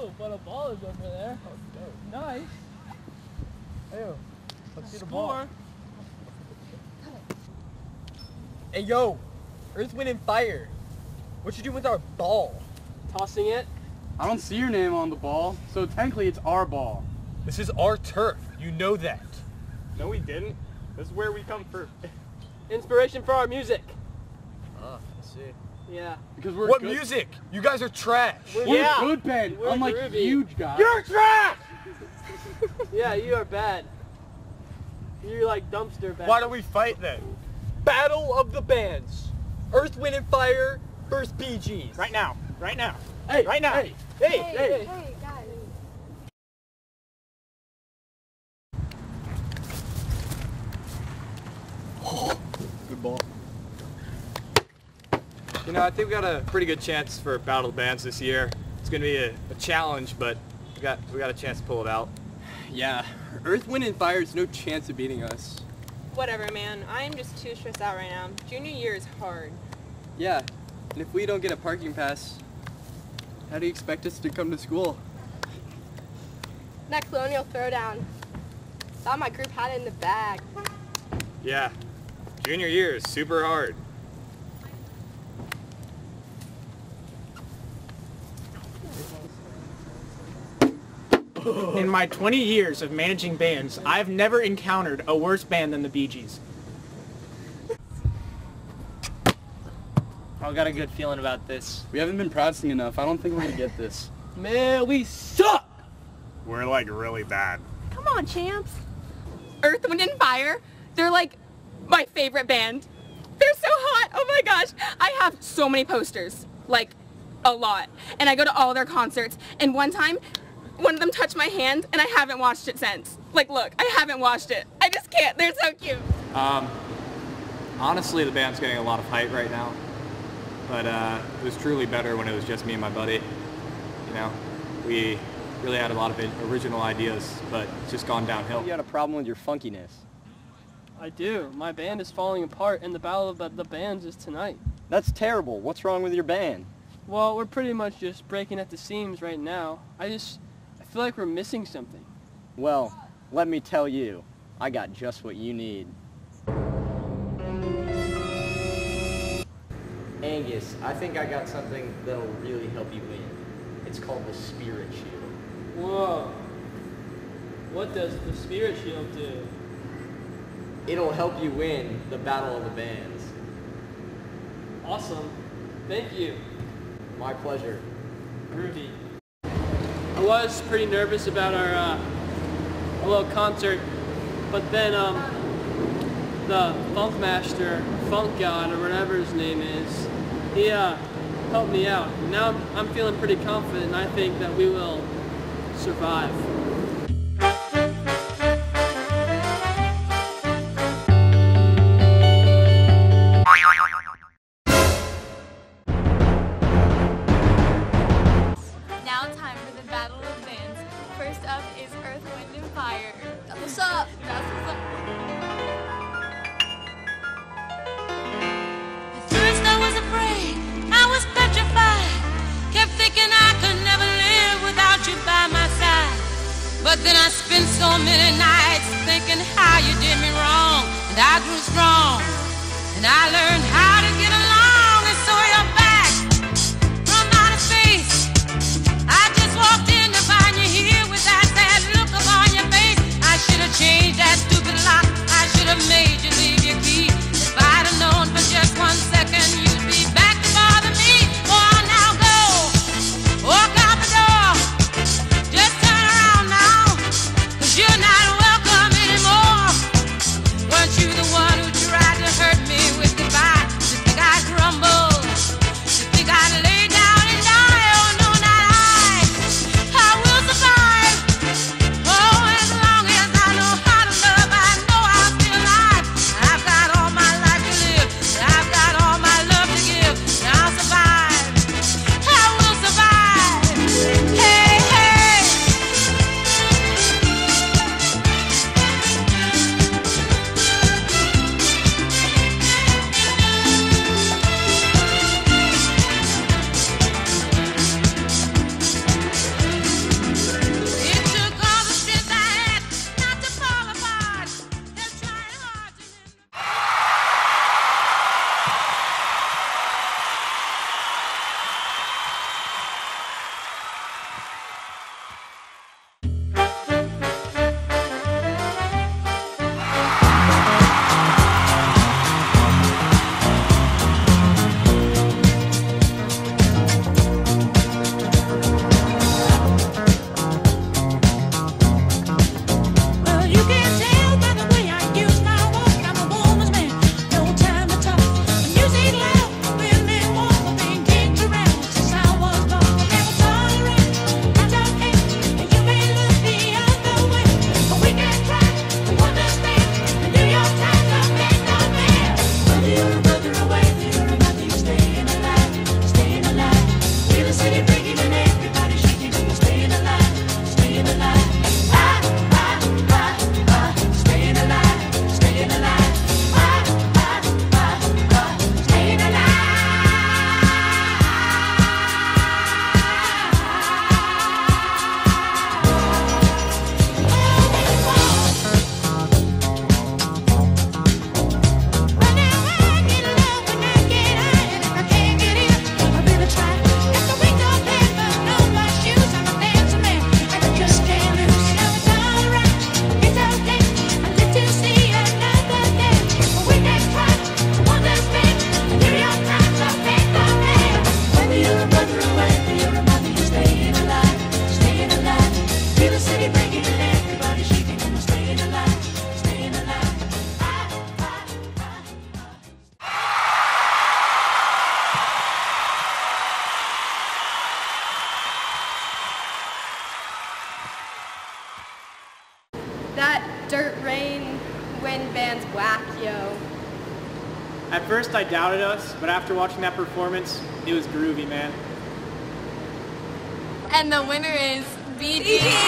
Oh, but a ball is over there. Oh, nice. Hey, let's see the Score. ball. Hey, yo, Earth, Wind, and Fire. What you doing with our ball? Tossing it. I don't see your name on the ball, so technically it's our ball. This is our turf. You know that. No, we didn't. This is where we come for. Inspiration for our music. I see. Yeah. Because we're What good. music? You guys are trash. We're a good band, We're unlike groovy. huge guys. You're trash! Yeah, you are bad. You're like dumpster bad. Why don't we fight then? Battle of the bands. Earth, Wind, and Fire versus Bee Gees. Right now. Right now. Hey, right now. Hey, Hey, guys. Good ball. You know, I think we got a pretty good chance for Battle of the Bands this year. It's going to be a challenge, but we got a chance to pull it out. Yeah, Earth, Wind, and Fire has no chance of beating us. Whatever, man. I'm just too stressed out right now. Junior year is hard. Yeah, and if we don't get a parking pass, how do you expect us to come to school? That colonial throwdown. Thought my group had it in the bag. Yeah, junior year is super hard. In my 20 years of managing bands, I've never encountered a worse band than the Bee Gees. I got a good feeling about this. We haven't been practicing enough. I don't think we're going to get this. Man, we suck! We're like really bad. Come on, champs. Earth, Wind, and Fire. They're like my favorite band. They're so hot. Oh my gosh. I have so many posters. Like, a lot. And I go to all their concerts. And one time, one of them touched my hand, and I haven't washed it since. Like, look, I haven't washed it. I just can't. They're so cute. Honestly, the band's getting a lot of hype right now. But it was truly better when it was just me and my buddy. You know, we really had a lot of original ideas, but it's just gone downhill. You had a problem with your funkiness. I do. My band is falling apart, and the Battle of the Bands is tonight. That's terrible. What's wrong with your band? Well, we're pretty much just breaking at the seams right now. I feel like we're missing something. Well, let me tell you, I got just what you need. Angus, I think I got something that'll really help you win. It's called the Spirit Shield. Whoa. What does the Spirit Shield do? It'll help you win the Battle of the Bands. Awesome. Thank you. My pleasure. Groovy. I was pretty nervous about our little concert, but then the Funk Master, Funk God, or whatever his name is, he helped me out. Now I'm feeling pretty confident, and I think that we will survive. Now time for the Battle of the Bands. First up is Earth, Wind, and Fire. That's what's up. That's what's up. At first I was afraid, I was petrified. Kept thinking I could never live without you by my side. But then I spent so many nights thinking how you did me wrong. And I grew strong, and I learned how to get along. And so you're back from outer space. I just walked in to find you here with that sad look upon your face. I should have changed that stupid lock. I should have made you leave your key. If I'd have known for just 1 second you'd be back to bother me. Oh, now go, walk out the door. Just turn around now, 'cause you're not welcome anymore. Weren't you the one who tried to hurt me with goodbye? That dirt rain wind band's whack, yo. At first I doubted us, but after watching that performance, it was groovy, man. And the winner is BG.